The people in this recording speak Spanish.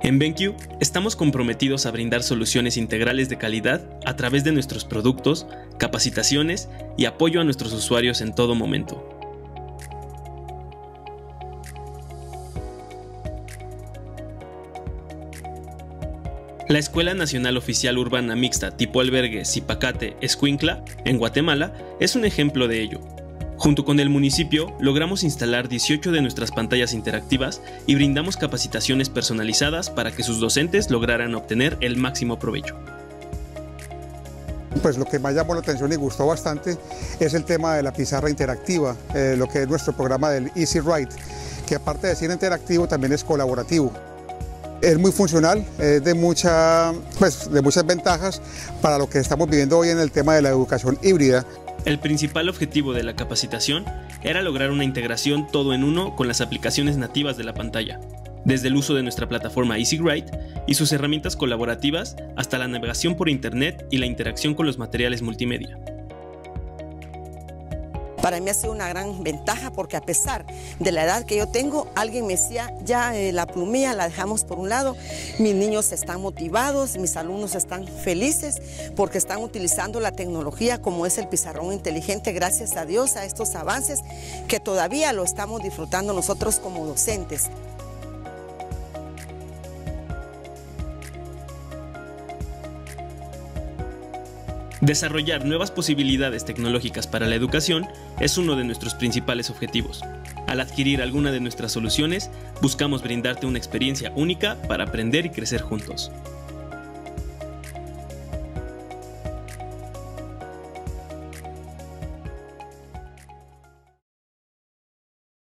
En BenQ estamos comprometidos a brindar soluciones integrales de calidad a través de nuestros productos, capacitaciones y apoyo a nuestros usuarios en todo momento. La Escuela Nacional Oficial Urbana Mixta tipo albergue Zipacate Escuintla, en Guatemala, es un ejemplo de ello. Junto con el municipio, logramos instalar 18 de nuestras pantallas interactivas y brindamos capacitaciones personalizadas para que sus docentes lograran obtener el máximo provecho. Pues lo que más llamó la atención y gustó bastante es el tema de la pizarra interactiva, lo que es nuestro programa del Easy Write, que aparte de ser interactivo también es colaborativo. Es muy funcional, es de muchas ventajas para lo que estamos viviendo hoy en el tema de la educación híbrida. El principal objetivo de la capacitación era lograr una integración todo en uno con las aplicaciones nativas de la pantalla, desde el uso de nuestra plataforma Easy Write y sus herramientas colaborativas hasta la navegación por internet y la interacción con los materiales multimedia. Para mí ha sido una gran ventaja porque a pesar de la edad que yo tengo, alguien me decía, ya la plumilla la dejamos por un lado, mis niños están motivados, mis alumnos están felices porque están utilizando la tecnología como es el pizarrón inteligente, gracias a Dios a estos avances que todavía lo estamos disfrutando nosotros como docentes. Desarrollar nuevas posibilidades tecnológicas para la educación es uno de nuestros principales objetivos. Al adquirir alguna de nuestras soluciones, buscamos brindarte una experiencia única para aprender y crecer juntos.